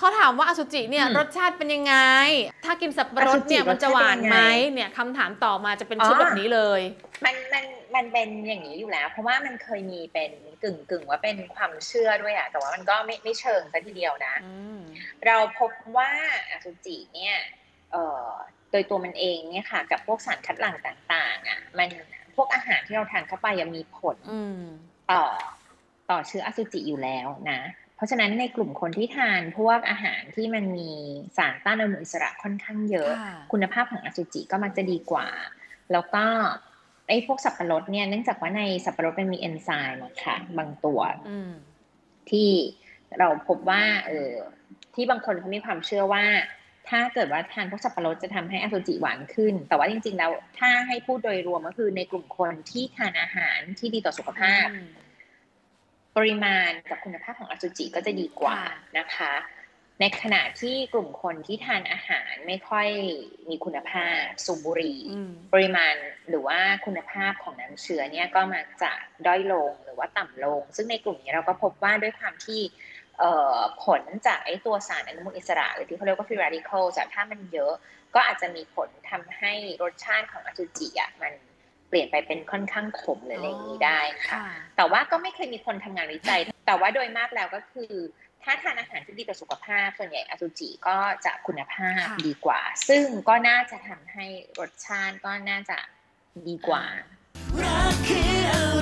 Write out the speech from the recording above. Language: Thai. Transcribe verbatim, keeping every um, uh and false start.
เขาถามว่าอสุจิเนี่ยรสชาติเป็นยังไงถ้ากินสับปะรดเนี่ยมันจะหวานไหมเนี่ยคำถามต่อมาจะเป็นชุดแบบนี้เลยมันมันมันเป็นอย่างนี้อยู่แล้วเพราะว่ามันเคยมีเป็นกึ่งกึ่งว่าเป็นความเชื่อด้วยอะแต่ว่ามันก็ไม่ไม่เชิงซะทีเดียวนะเราพบว่าอสุจิเนี่ยเอ่อโดยตัวมันเองเนี่ยค่ะกับพวกสารคัดหลั่งต่างๆอะมันพวกอาหารที่เราทานเข้าไปยังมีผลต่อต่อเชื้ออสุจิอยู่แล้วนะเพราะฉะนั้นในกลุ่มคนที่ทานพวกอาหารที่มันมีสารต้านอนุมูลอิสระค่อนข้างเยอะคุณภาพของอสุจิก็มักจะดีกว่าแล้วก็ไอ้พวกสับปะรดเนี่ยเนื่องจากว่าในสับปะรดมันมีเอนไซม์ค่ะบางตัวที่เราพบว่าเออที่บางคนเขามีความเชื่อว่าถ้าเกิดว่าทานพวกสับปะรดจะทำให้อสุจิหวานขึ้นแต่ว่าจริงๆแล้วถ้าให้พูดโดยรวมก็คือในกลุ่มคนที่ทานอาหารที่ดีต่อสุขภาพปริมาณกับคุณภาพของอสุจิก็จะดีกว่านะคะในขณะที่กลุ่มคนที่ทานอาหารไม่ค่อยมีคุณภาพสูบบุหรี่ปริมาณหรือว่าคุณภาพของน้ำเชื้อเนี่ยก็มักจะด้อยลงหรือว่าต่ำลงซึ่งในกลุ่มนี้เราก็พบว่าด้วยความที่ผลจากไอ้ตัวสารอนุมูลอิสระหรือที่เขาเรียกว่า free radical จากถ้ามันเยอะก็อาจจะมีผลทำให้รสชาติของอสุจิอ่ะมันเปลี่ยนไปเป็นค่อนข้างขมหรืออะไรอย่างนี้ได้ค่ะแต่ว่าก็ไม่เคยมีคนทำงานวิจัยแต่ว่าโดยมากแล้วก็คือถ้าทานอาหารที่ดีต่อสุขภาพส่วนใหญ่อสุจิก็จะคุณภาพดีกว่าซึ่งก็น่าจะทำให้รสชาติก็น่าจะดีกว่า